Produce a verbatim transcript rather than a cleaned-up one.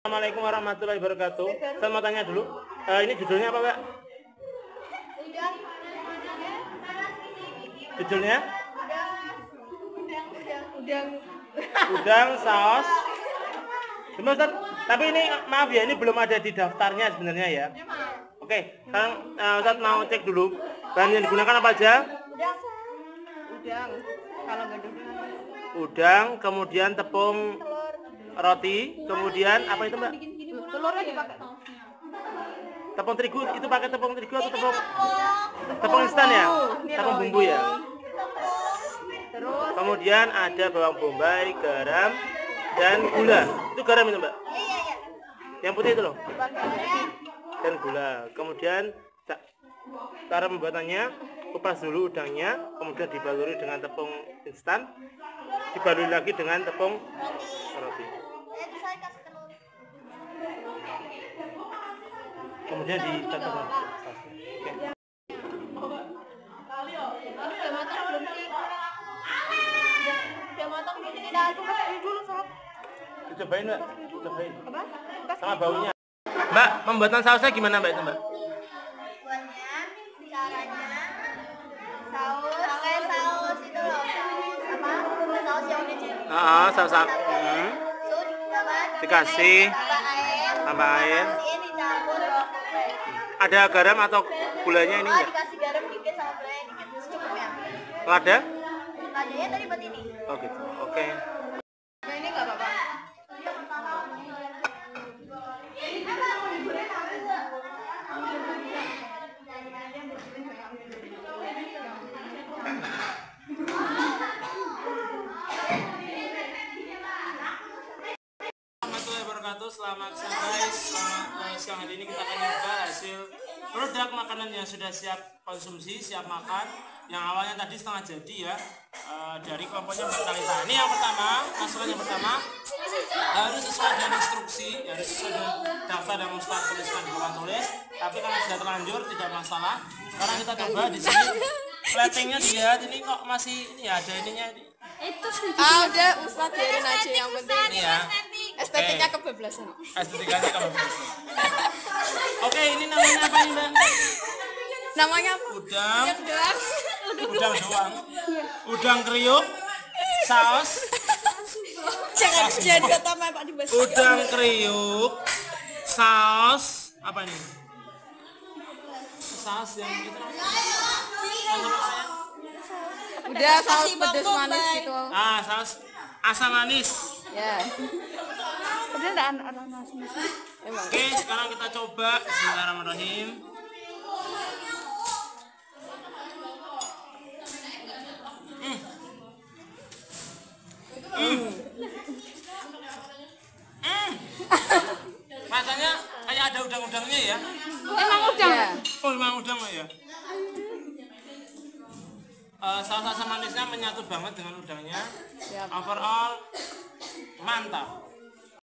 Assalamualaikum warahmatullahi wabarakatuh. Saya mau tanya dulu, uh, ini judulnya apa, Mbak? Judulnya? Udang. Udang saus. Cuma Ustaz, tapi ini maaf ya, ini belum ada di daftarnya sebenarnya ya. Oke, sekarang uh, Ustaz mau cek dulu bahan yang digunakan apa aja? Udang. Udang. Kalau nggak udang. Udang, kemudian tepung roti, kemudian apa itu, Mbak? Telurnya dipakai. Tepung terigu, itu pakai tepung terigu atau tepung tepung instan ya? Tepung bumbu ya. Terus Kemudian ada bawang bombay, garam, dan gula. Itu garam itu, Mbak? iya iya. Yang putih itu loh. Dipakai. Dan gula. Kemudian cara pembuatannya, kupas dulu udangnya, kemudian dibaluri dengan tepung instan, dibaluri lagi dengan tepung roti. Kemudian ditata dengan sausnya. Dicobain, Mbak. Dicobain. Sama baunya. Mbak, pembuatan sausnya gimana, Mbak, itu, Mbak? Buatnya, caranya saus pakai saus itu loh, saus apa? Saus yang udah jadi. Ah, saus hmm. Dikasih tambah air. Dicampur. Ada garam atau gulanya ini Oh, enggak? dikasih garam dikit sama gulanya dikit secukupnya. Lada? Ladanya tadi buat ini. Oh gitu. Oke. Ini nggak apa-apa. Selamat siang guys. Selamat uh, siang hari ini kita akan coba hasil produk makanan yang sudah siap konsumsi, siap makan. Yang awalnya tadi setengah jadi ya, uh, dari kelompoknya Mbak Talita. Ini yang pertama, masukan yang pertama harus sesuai dengan instruksi, harus sesuai dengan daftar yang Ustaz tuliskan di papan tulis. Tapi karena sudah terlanjur tidak masalah. Sekarang kita coba di sini. Platingnya dilihat ini kok masih ini ya, ada ininya ini. Itu ah, udah Ustaz biarin aja yang penting. Ini ya. Estetiknya kebablasan. Estetikanya kebablasan. Oke, ini namanya apa nih, Mbak? Namanya apa? Udang. Udang. Udang doang. Udang kriuk. Saus. Jangan jadi utama Pak dibahas. Udang kriuk. Saus. Apa ini? Saus yang gitu. Udah saus pedas manis gitu. Ah, saus asam manis. Ya. Udah enggak anak-anak manis. Emang. Oke, sekarang kita coba. Bismillahirrahmanirrahim. Hmm. Hmm. Hmm. Rasanya kayak ada udang-udangnya ya. Emang udang? Ya. Oh, emang udang ya. Uh, saus asam manisnya menyatu banget dengan udangnya. Siap. Overall mantap.